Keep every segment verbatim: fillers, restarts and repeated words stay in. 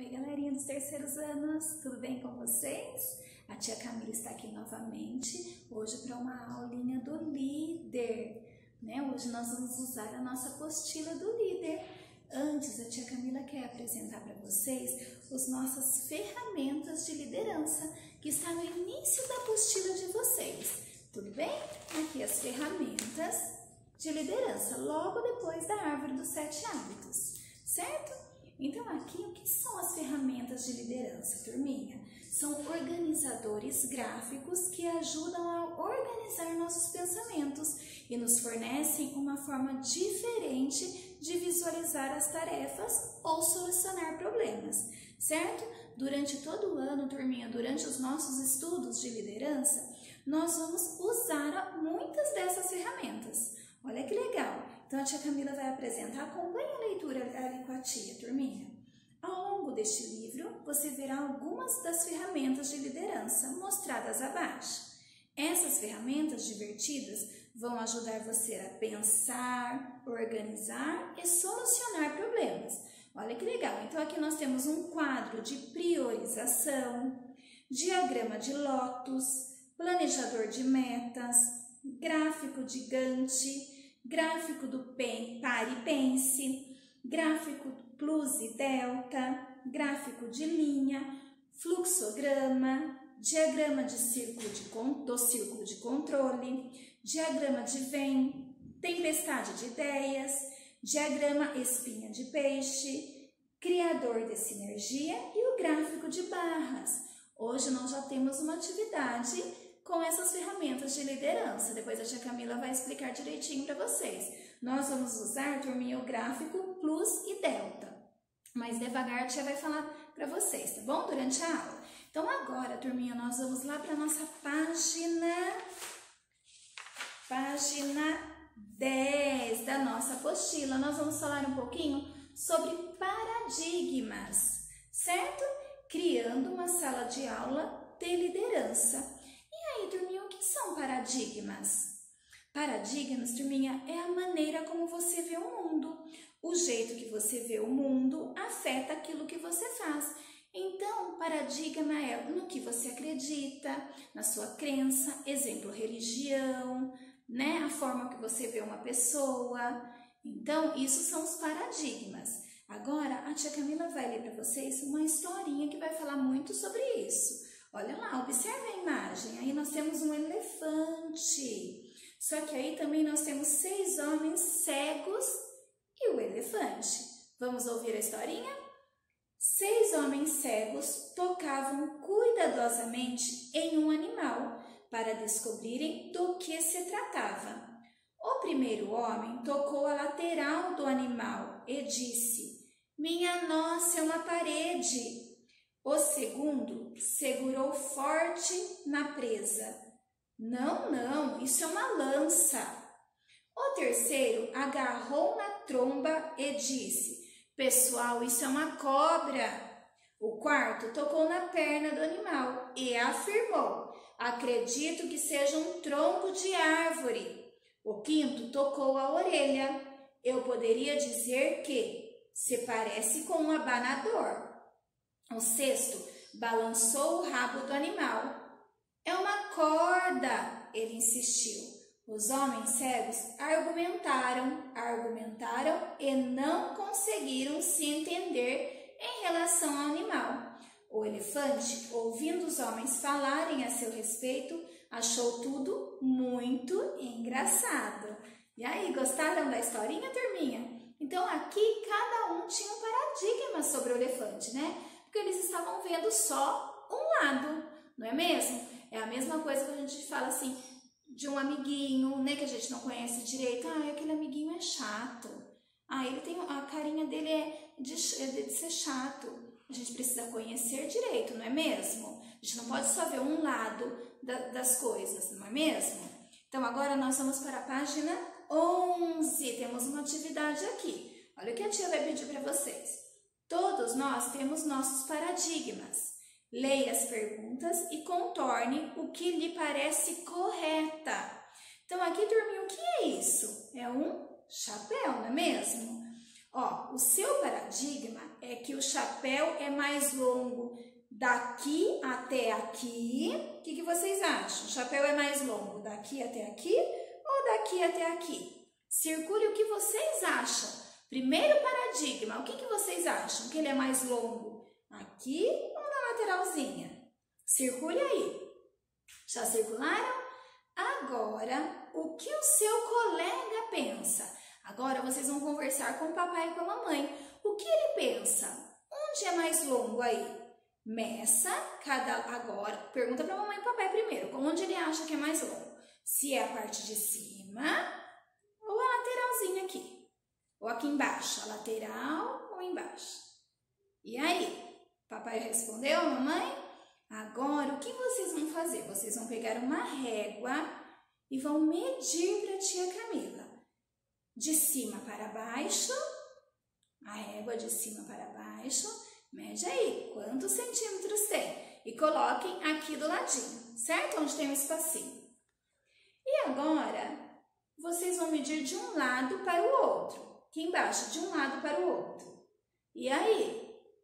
Oi, galerinha dos terceiros anos, tudo bem com vocês? A tia Camila está aqui novamente, hoje para uma aulinha do líder, né? Hoje nós vamos usar a nossa apostila do líder. Antes, a tia Camila quer apresentar para vocês as nossas ferramentas de liderança, que está no início da apostila de vocês, tudo bem? Aqui as ferramentas de liderança, logo depois da árvore dos sete hábitos, certo? Então aqui o que são as ferramentas de liderança, turminha? São organizadores gráficos que ajudam a organizar nossos pensamentos e nos fornecem uma forma diferente de visualizar as tarefas ou solucionar problemas, certo? Durante todo o ano, turminha, durante os nossos estudos de liderança, nós vamos usar muitas dessas ferramentas. Olha que legal! Então a tia Camila vai apresentar, acompanhe a leitura ali com a tia, turminha. Ao longo deste livro, você verá algumas das ferramentas de liderança mostradas abaixo. Essas ferramentas divertidas vão ajudar você a pensar, organizar e solucionar problemas. Olha que legal! Então aqui nós temos um quadro de priorização, diagrama de lótus, planejador de metas, gráfico de Gantt, gráfico do pare e pense, gráfico plus e delta, gráfico de linha, fluxograma, diagrama de círculo de, do círculo de controle, diagrama de Venn, tempestade de ideias, diagrama espinha de peixe, criador de sinergia e o gráfico de barras. Hoje nós já temos uma atividade com essas ferramentas de liderança. Depois a tia Camila vai explicar direitinho para vocês. Nós vamos usar, turminha, o gráfico plus e delta. Mas devagar a tia vai falar para vocês, tá bom? Durante a aula. Então agora, turminha, nós vamos lá para a nossa página, página dez da nossa apostila. Nós vamos falar um pouquinho sobre paradigmas, certo? Criando uma sala de aula de liderança. E aí, turminha, o que são paradigmas? Paradigmas, turminha, é a maneira como você vê o mundo. O jeito que você vê o mundo afeta aquilo que você faz. Então, paradigma é no que você acredita, na sua crença, exemplo, religião, né? A forma que você vê uma pessoa. Então, isso são os paradigmas. Agora, a tia Camila vai ler para vocês uma historinha que vai falar muito sobre isso. Olha lá, observe a imagem. Aí nós temos um elefante. Só que aí também nós temos seis homens cegos e o elefante. Vamos ouvir a historinha? Seis homens cegos tocavam cuidadosamente em um animal para descobrirem do que se tratava. O primeiro homem tocou a lateral do animal e disse: "Minha nossa, é uma parede." O segundo segurou forte na presa. "Não, não, isso é uma lança." O terceiro agarrou na tromba e disse: "Pessoal, isso é uma cobra." O quarto tocou na perna do animal e afirmou: "Acredito que seja um tronco de árvore." O quinto tocou a orelha. "Eu poderia dizer que se parece com um abanador." O sexto balançou o rabo do animal. "É uma corda," ele insistiu. Os homens cegos argumentaram, argumentaram e não conseguiram se entender em relação ao animal. O elefante, ouvindo os homens falarem a seu respeito, achou tudo muito engraçado. E aí, gostaram da historinha, turminha? Então aqui cada um tinha um paradigma sobre o elefante, né? Porque eles estavam vendo só um lado, não é mesmo? É a mesma coisa que a gente fala assim, de um amiguinho, né, que a gente não conhece direito. Ah, aquele amiguinho é chato. Ah, ele tem, a carinha dele é de, de ser chato. A gente precisa conhecer direito, não é mesmo? A gente não pode só ver um lado da, das coisas, não é mesmo? Então, agora nós vamos para a página onze. Temos uma atividade aqui. Olha o que a tia vai pedir para vocês. Todos nós temos nossos paradigmas. Leia as perguntas e contorne o que lhe parece correta. Então, aqui, turminha, o que é isso? É um chapéu, não é mesmo? Ó, o seu paradigma é que o chapéu é mais longo daqui até aqui. O que, que vocês acham? O chapéu é mais longo daqui até aqui ou daqui até aqui? Circule o que vocês acham. Primeiro paradigma, o que, que vocês acham? Que ele é mais longo aqui ou na lateralzinha? Circule aí. Já circularam? Agora, o que o seu colega pensa? Agora vocês vão conversar com o papai e com a mamãe. O que ele pensa? Onde é mais longo aí? Meça cada agora. Pergunta para a mamãe e papai primeiro. Onde ele acha que é mais longo? Se é a parte de cima ou a lateralzinha aqui? Ou aqui embaixo? A lateral ou embaixo? E aí? Papai respondeu, a mamãe? Agora, o que vocês vão fazer? Vocês vão pegar uma régua e vão medir para a tia Camila. De cima para baixo, a régua de cima para baixo, mede aí quantos centímetros tem e coloquem aqui do ladinho, certo? Onde tem um espacinho. E agora, vocês vão medir de um lado para o outro, aqui embaixo, de um lado para o outro. E aí?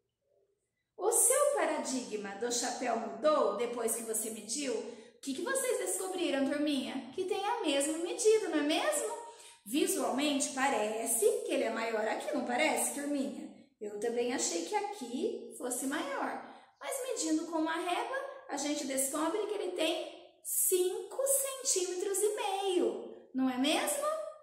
O seu paradigma do chapéu mudou depois que você mediu? O que, que vocês descobriram, turminha? Que tem a mesma medida, não é mesmo? Visualmente parece que ele é maior aqui, não parece, turminha? Eu também achei que aqui fosse maior. Mas medindo com uma régua, a gente descobre que ele tem cinco centímetros e meio, não é mesmo?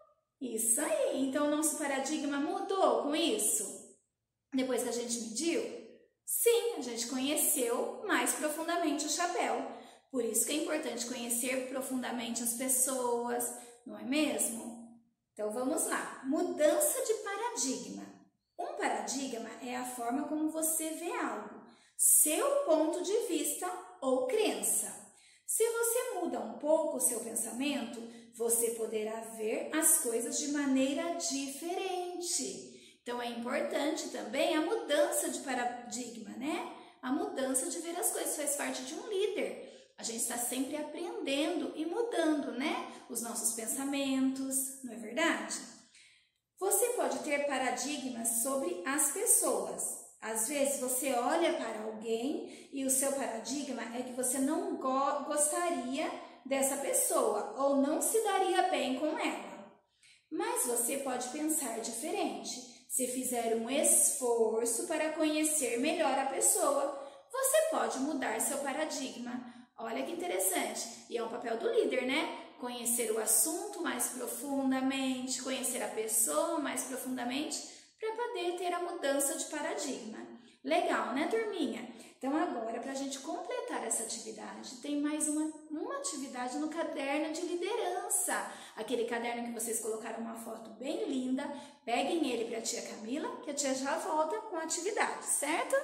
Isso aí. Então, o nosso paradigma mudou com isso? Depois que a gente mediu? Sim, a gente conheceu mais profundamente o chapéu. Por isso que é importante conhecer profundamente as pessoas, não é mesmo? Então, vamos lá. Mudança de paradigma. Um paradigma é a forma como você vê algo, seu ponto de vista ou crença. Se você muda um pouco o seu pensamento, você poderá ver as coisas de maneira diferente. Então, é importante também a mudança de paradigma, né? A mudança de ver as coisas faz parte de um líder. A gente está sempre aprendendo e mudando, né? Os nossos pensamentos, não é verdade? Você pode ter paradigmas sobre as pessoas. Às vezes, você olha para alguém e o seu paradigma é que você não go- gostaria dessa pessoa ou não se daria bem com ela. Mas você pode pensar diferente. Se fizer um esforço para conhecer melhor a pessoa, você pode mudar seu paradigma. Olha que interessante. E é um papel do líder, né? Conhecer o assunto mais profundamente, conhecer a pessoa mais profundamente, para poder ter a mudança de paradigma. Legal, né, turminha? Então, agora, para a gente completar essa atividade, tem mais uma, uma atividade no caderno de liderança. Aquele caderno que vocês colocaram uma foto bem linda. Peguem ele para a tia Camila, que a tia já volta com a atividade, certo?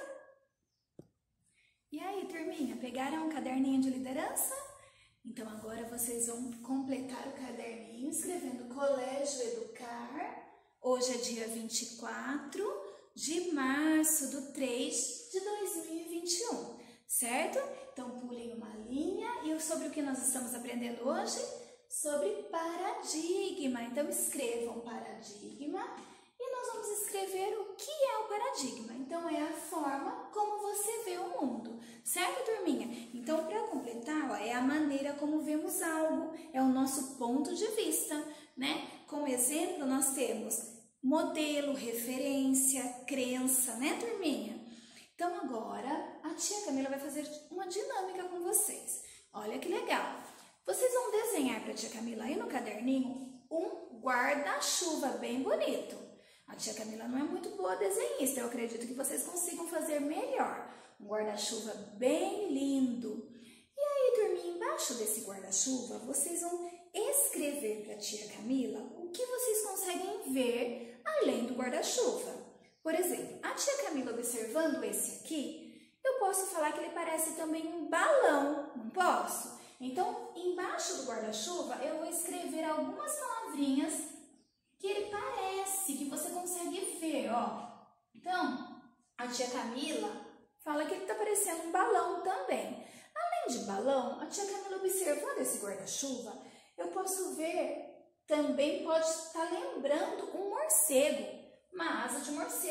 E aí, turminha, pegaram um caderninho de liderança? Então, agora vocês vão completar o caderninho escrevendo Colégio Educar. Hoje é dia vinte e quatro de março do três de dois mil e vinte e um, certo? Então, pulem uma linha. E sobre o que nós estamos aprendendo hoje? Sobre paradigma. Então, escrevam paradigma e nós vamos escrever o que é o paradigma. Então, é a forma como você vê o mundo, certo, turminha? Então, para completar, ó, é a maneira como vemos algo, é o nosso ponto de vista, né? Como exemplo, nós temos modelo, referência, crença, né, turminha? Então, agora, a tia Camila vai fazer uma dinâmica com vocês. Olha que legal! Vocês vão desenhar para a tia Camila aí no caderninho um guarda-chuva bem bonito. A tia Camila não é muito boa desenhista, eu acredito que vocês consigam fazer melhor. Um guarda-chuva bem lindo. E aí, turminha, embaixo desse guarda-chuva, vocês vão escrever para a tia Camila o que vocês conseguem ver além do guarda-chuva. Por exemplo, a tia Camila observando esse aqui, eu posso falar que ele parece também um balão, não posso? Então, embaixo do guarda-chuva, eu vou escrever algumas palavrinhas que ele parece, que você consegue ver, ó. Então, a tia Camila fala que ele tá parecendo um balão também. Além de balão, a tia Camila observando esse guarda-chuva, eu posso ver, também pode estar lembrando um morcego, uma asa de morcego.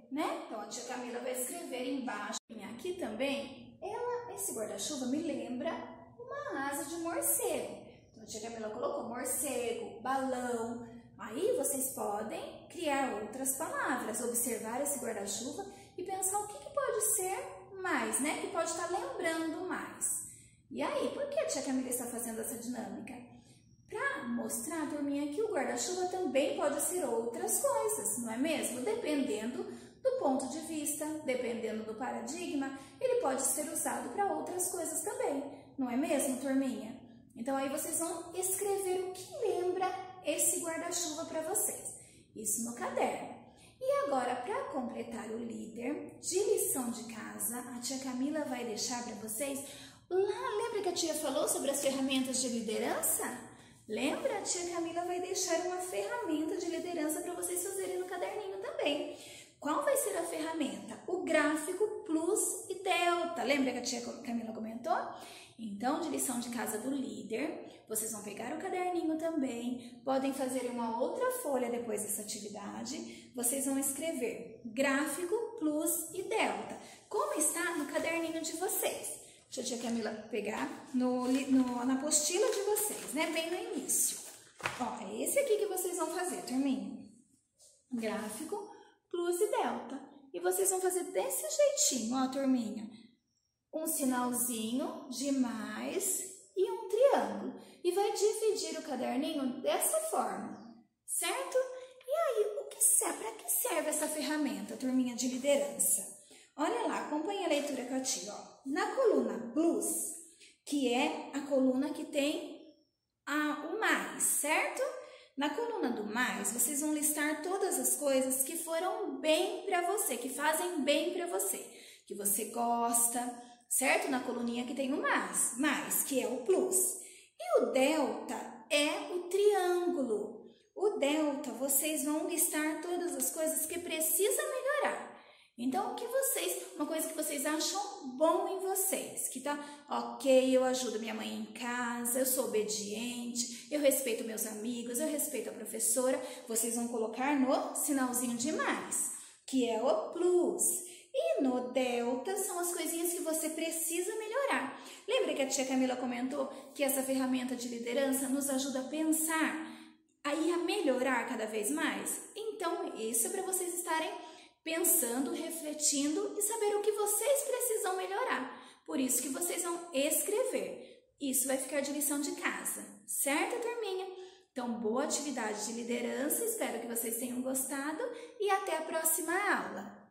né? Então, a tia Camila vai escrever embaixo. Aqui também, ela, esse guarda-chuva me lembra uma asa de morcego. Então, a tia Camila colocou morcego, balão. Aí, vocês podem criar outras palavras, observar esse guarda-chuva e pensar o que, que pode ser mais, né? Que pode estar lembrando mais. E aí, por que a tia Camila está fazendo essa dinâmica? Para mostrar, turminha, que o guarda-chuva também pode ser outras coisas, não é mesmo? Dependendo do ponto de vista, dependendo do paradigma, ele pode ser usado para outras coisas também, não é mesmo, turminha? Então, aí vocês vão escrever o que lembra esse guarda-chuva para vocês. Isso no caderno. E agora, para completar o líder de lição de casa, a tia Camila vai deixar para vocês lá, lembra que a tia falou sobre as ferramentas de liderança? Lembra? A tia Camila vai deixar uma ferramenta de liderança para vocês fazerem no caderninho também. Qual vai ser a ferramenta? O gráfico plus e delta. Lembra que a tia Camila comentou? Então, de lição de casa do líder, vocês vão pegar o caderninho também, podem fazer uma outra folha depois dessa atividade, vocês vão escrever gráfico plus e delta, como está no caderninho de vocês. Deixa a tia Camila pegar no, no, na apostila de vocês, né? Bem no início. Ó, é esse aqui que vocês vão fazer, turminha. Gráfico, plus e delta. E vocês vão fazer desse jeitinho, ó, turminha. Um sinalzinho de mais e um triângulo. E vai dividir o caderninho dessa forma, certo? E aí, o que serve? Para que serve essa ferramenta, turminha de liderança? Olha lá, acompanha a leitura com a tia, ó. Na coluna plus, que é a coluna que tem a, o mais, certo? Na coluna do mais, vocês vão listar todas as coisas que foram bem para você, que fazem bem para você, que você gosta, certo? Na coluninha que tem o mais, mais, que é o plus. E o delta é o triângulo. O delta, vocês vão listar todas as coisas que precisa melhorar. Então, o que vocês, uma coisa que vocês acham bom em vocês, que tá ok, eu ajudo minha mãe em casa, eu sou obediente, eu respeito meus amigos, eu respeito a professora, vocês vão colocar no sinalzinho de mais, que é o plus. E no delta são as coisinhas que você precisa melhorar. Lembra que a tia Camila comentou que essa ferramenta de liderança nos ajuda a pensar, aí a melhorar cada vez mais? Então, isso é para vocês estarem pensando, refletindo e saber o que vocês precisam melhorar. Por isso que vocês vão escrever. Isso vai ficar de lição de casa, certo, turminha? Então, boa atividade de liderança, espero que vocês tenham gostado e até a próxima aula.